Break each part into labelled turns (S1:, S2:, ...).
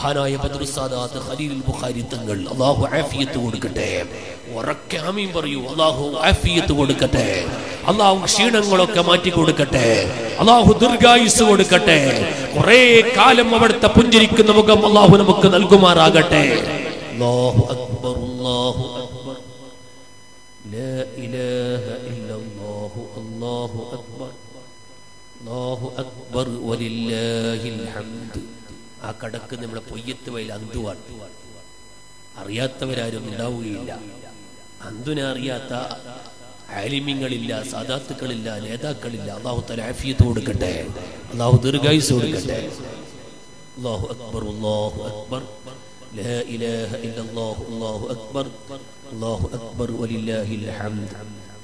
S1: മഹാനായ ബദ്രു സാദാത്ത് ഖലീലുൽ ബുഖാരി തങ്ങൾ അല്ലാഹു ആഫിയത്ത് കൊടുക്കട്ടെ. ഉറക്കെ ആമീൻ പറയൂ. അല്ലാഹു ആഫിയത്ത് കൊടുക്കട്ടെ. അല്ലാഹു ക്ഷീണങ്ങളൊക്കെ മാറ്റി കൊടുക്കട്ടെ. അല്ലാഹു ദീർഘായുസ്സ് കൊടുക്കട്ടെ. കുറേ കാലം അവിടുത്തെ പുഞ്ചിരിക്കുന്ന മുഖം അല്ലാഹു നമുക്ക് നൽകുമാറാകട്ടെ. അല്ലാഹു അക്ബർ അല്ലാഹു അക്ബർ ലാ ഇലാഹ ഇല്ലല്ലാഹു അല്ലാഹു അക്ബർ അല്ലാഹു അക്ബർ വലില്ലാഹിൽ ഹംദ്. ആ കടക്ക് നമ്മളെ പൊയ്യത്ത് വയൽ അന്തുവാണ്. അറിയാത്തവരാരും ഉണ്ടാവുകയില്ല. അന്തുനെ അറിയാത്ത ആലിമ്യങ്ങളില്ല, സാദാത്തുക്കളില്ല, നേതാക്കളില്ല. അല്ലാഹു തആല ആഫിയത്ത് കൊടുക്കട്ടെ. അല്ലാഹു ദീർഘായുസ്സ് കൊടുക്കട്ടെ. അല്ലാഹു അക്ബർ അല്ലാഹു അക്ബർ ലാ ഇലാഹ ഇല്ലല്ലാഹു അല്ലാഹു അക്ബർ അല്ലാഹു അക്ബർ വലില്ലാഹിൽ ഹംദ്.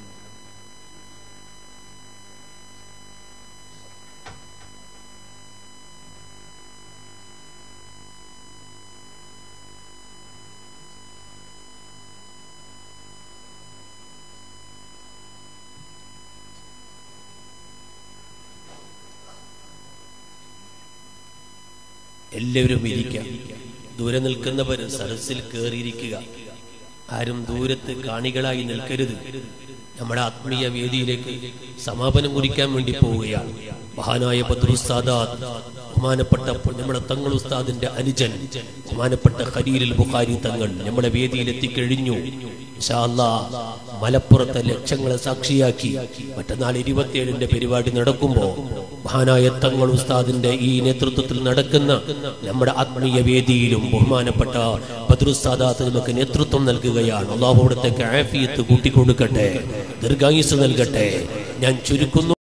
S1: എല്ലാവരും ഇരിക്കുക. ദൂരെ നിൽക്കുന്നവർ സദസ്സിൽ കയറിയിരിക്കുക. ആരും ദൂരത്ത് കാണികളായി നിൽക്കരുത്. നമ്മുടെ ആത്മീയ വേദിയിലേക്ക് സമാപനം കുറിക്കാൻ വേണ്ടി പോവുകയാണ്. മഹാനായ ബദ്രു സാദാത്ത് ബഹുമാനപ്പെട്ട നമ്മുടെ തങ്ങൾ ഉസ്താദിന്റെ അനുജൻ ബഹുമാനപ്പെട്ട ഖലീലുൽ ബുഖാരി തങ്ങൾ നമ്മുടെ വേദിയിൽ എത്തിക്കഴിഞ്ഞു. ഇൻഷാ അല്ലാഹ് മലപ്പുറത്തെ ലക്ഷങ്ങളെ സാക്ഷിയാക്കി മറ്റന്നാൾ 27-ന്റെ പരിപാടി നടക്കുമ്പോൾ മഹാനായ തങ്ങൾ ഉസ്താദിന്റെ ഈ നേതൃത്വത്തിൽ നടക്കുന്ന നമ്മുടെ ആത്മീയ വേദിയിലും ബഹുമാനപ്പെട്ട ബദ്രു സാദാത്ത് നമുക്ക് നേതൃത്വം നൽകുകയാണ്. അല്ലാഹു അവിടുത്തെ ആഫിയത്ത് കൂട്ടിക്കൊടുക്കട്ടെ, ദീർഘായുസ്സ് നൽകട്ടെ. ഞാൻ ചുരുക്കുന്നു.